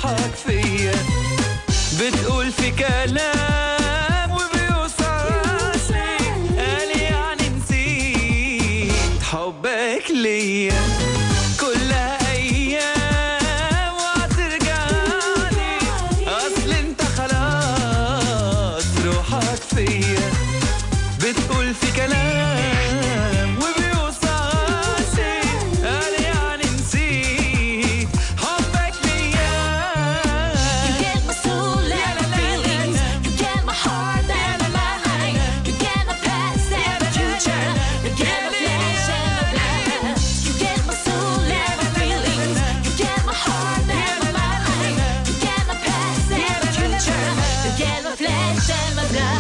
روحك فيا، بتقول في كلام وبيوصلني، قال يعني نسيت حبك ليا. كلها أيام وهترجعلي، أصل انت خلاص روحك فيا، بتقول في كلام وبيوصلني، قال يعني نسيت حبك ليا. You get my soul and my feelings, you get my heart and my mind, you get my past and my future, you get my flesh and my blood. You get my soul and my feelings, you get my heart and my mind, you get my past and my future, you get my flesh and my blood.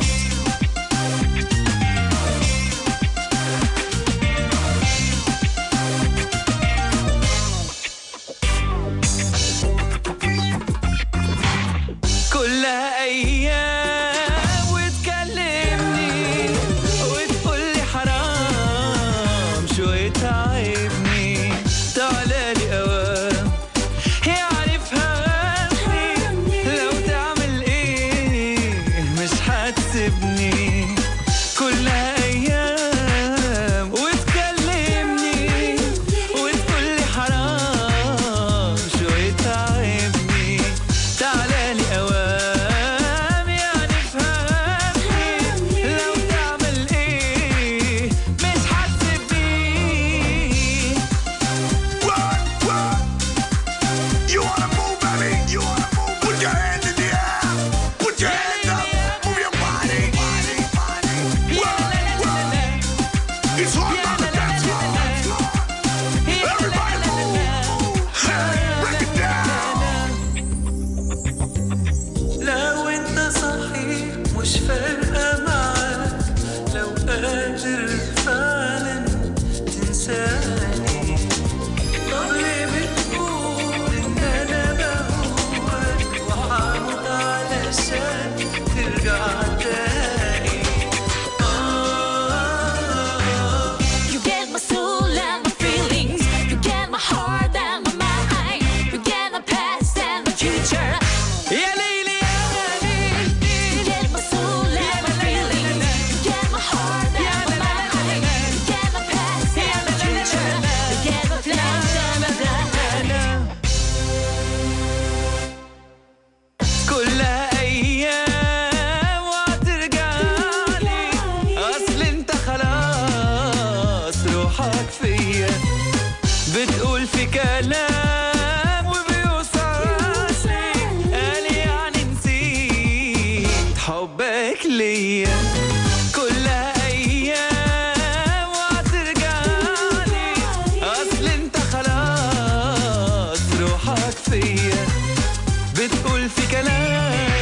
كلها أيام وتكلمني وتقولي حرام شوية تعبني، تعالالي أوام يعرفها غني، لو تعمل إيه مش هتسيبني. كلها أيام وتكلمني وتقولي حرام شوية تعبني، تعالالي أوام يعني فهمني، لو تعمل إيه مش هتسيبني. You wanna move, baby? You wanna move? Put your hands in the air. Put your hands up. Move your body. It's hard on the dance floor. Everybody move. Break it down. لو انت صحيح مش فارقة معاك، لو قادر فعلا تنساني، طب ليه بتقول ان انا بهواك وحامض علشان ترجع تاني؟ You get my soul and my feelings, you get my heart and my mind, you get my past and my future. يا ليلي يا ليلي، You get my soul and my feelings, you get my heart and my mind, you get my past and my future, you get my flesh and my blood. كلها أيام وهترجعلي، أصل انت خلاص روحك فيا، بتقول في كلام وبيوصلني، قال يعني نسيت حبك ليا. كلها أيام وهترجعلي، أصل انت خلاص روحك فيا، بتقول في كلام